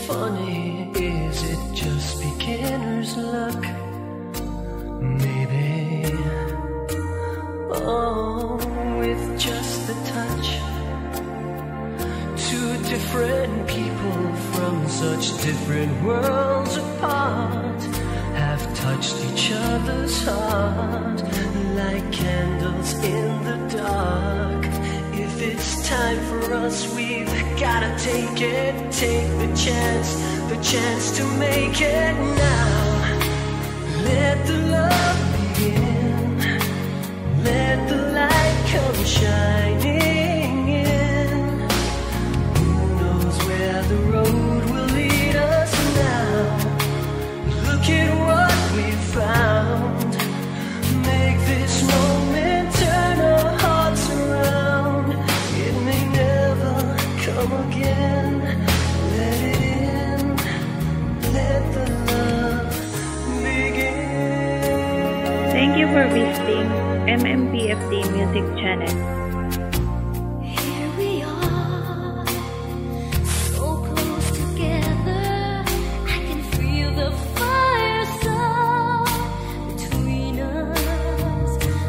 funny? Is it just beginner's luck? Maybe. Oh, with just the touch. Two different people from such different worlds apart have touched each other's heart like candles in the dark. If it's time for us, we've gotta take it. Take the chance to make it now. Let the love begin. Let the light come shining in. Who knows where the road will lead us now? Look at what we found. Make this moment turn our hearts around. It may never come again. Let it in. Let the love begin. Thank you for visiting MMPFD Music Channel. Here we are, so close together. I can feel the fire start between us.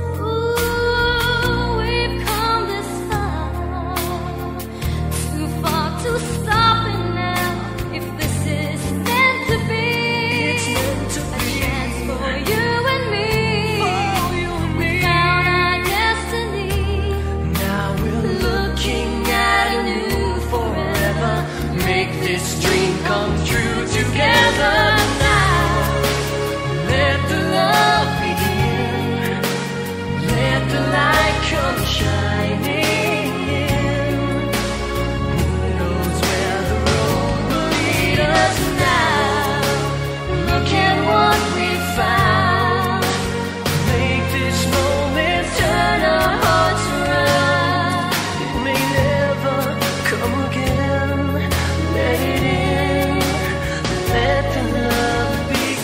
Ooh, we've come this far, too far to stop it now. If this is meant to be, It's meant to a be. chance for you and me. For you and me. Found our destiny. Now we're looking at a new forever. Make this dream come true together now. Let the love begin. Let the light come shining in. Who knows where the road will lead us now? Look at what we found. Make this moment turn our hearts around. It may never come again. Let it in. Let the love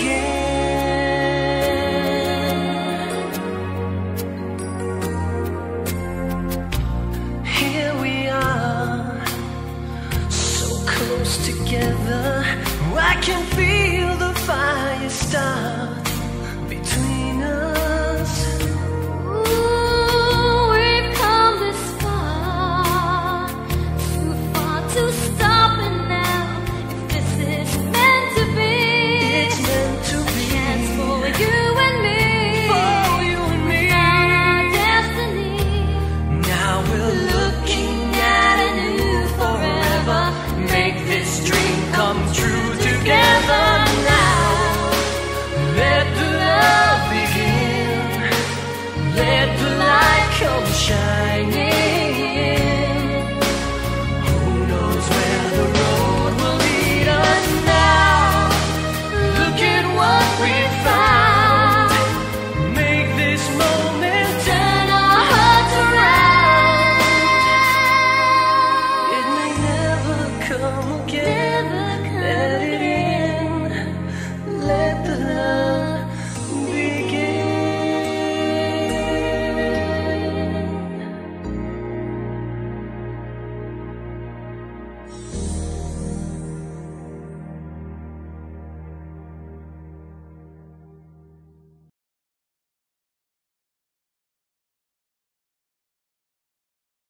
begin. Here we are, so close together. I can feel the fire start